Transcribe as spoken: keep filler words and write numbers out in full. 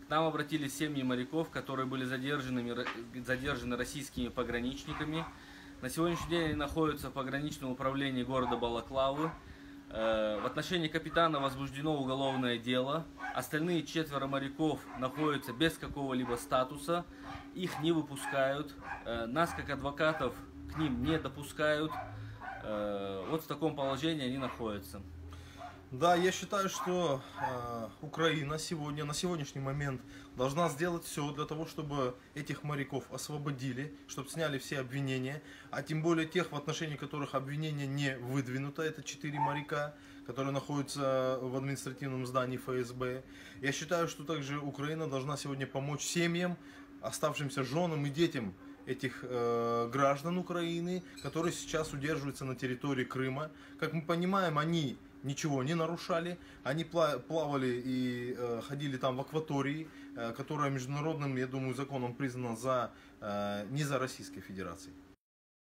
К нам обратились семьи моряков, которые были задержаны, задержаны российскими пограничниками. На сегодняшний день они находятся в пограничном управлении города Балаклавы. В отношении капитана возбуждено уголовное дело. Остальные четверо моряков находятся без какого-либо статуса. Их не выпускают. Нас, как адвокатов, к ним не допускают. Вот в таком положении они находятся. Да, я считаю, что э, Украина сегодня, на сегодняшний момент должна сделать все для того, чтобы этих моряков освободили, чтобы сняли все обвинения, а тем более тех, в отношении которых обвинение не выдвинуто, это четыре моряка, которые находятся в административном здании эф эс бэ. Я считаю, что также Украина должна сегодня помочь семьям, оставшимся женам и детям этих э, граждан Украины, которые сейчас удерживаются на территории Крыма. Как мы понимаем, они ничего не нарушали, они плавали и э, ходили там в акватории, э, которая международным, я думаю, законом признана за, э, не за Российской Федерацией.